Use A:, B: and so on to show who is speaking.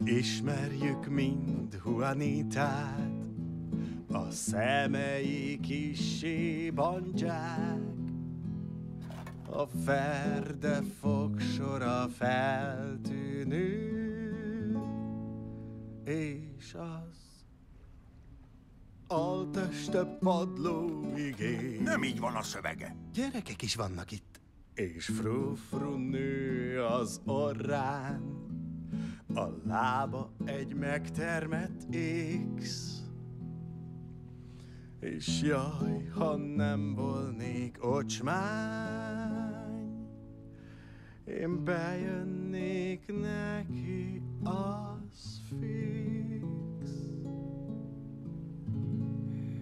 A: Ismerjük mind Juanitát, a szemei kissé bandzsák, a ferde fogsora feltűnő, és az alteste padlóig ér.
B: Nem így van a szövege.
A: Gyerekek is vannak itt. És frufru nő az orrán, a lába egy megtermett X. És jaj, ha nem volnék ocsmány, én bejönnék neki az fix.